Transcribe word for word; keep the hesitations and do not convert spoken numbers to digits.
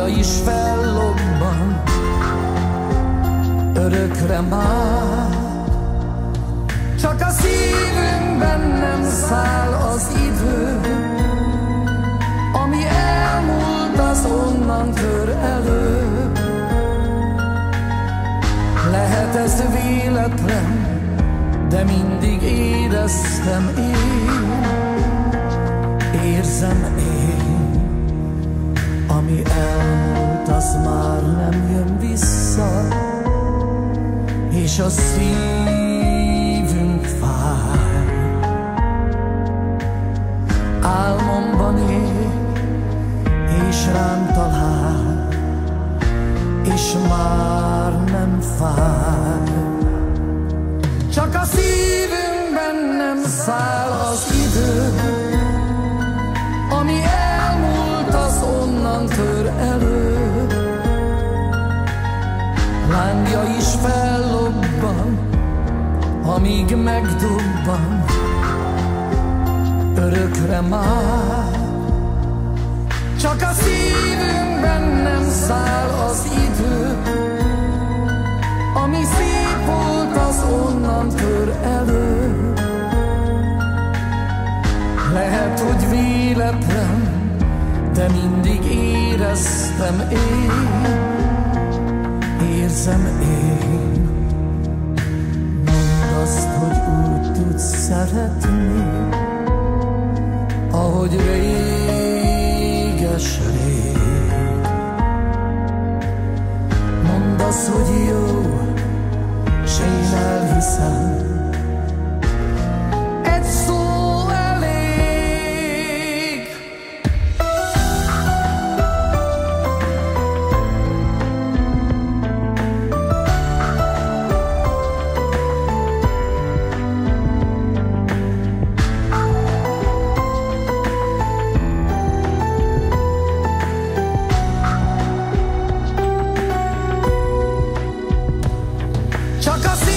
is fellobban örökre már. Csak a szívünkben nem száll az idő, ami elmúlt, az onnan tör elő. Lehet ez véletlen, de mindig éreztem én, érzem én. Ami elmúlt, az már nem jön vissza, és a szívünk fáj. Álmomban él, és rám talál, és már nem fáj. Csak a szívünkben nem száll az idő, ami elmúlt, az onnan tör elő. Lángja is fellobban, amíg megdobban örökre már. Csak a szívünkben nem száll az idő, ami szép volt, az onnan tör elő. Lehet, hogy véletlen, de mindig éreztem én, érzem én. Mondd azt, hogy úgy tudsz szeretni, ahogy réges-rég. Mondd azt, hogy jó, s én elhiszem, egy szó elég. Csak a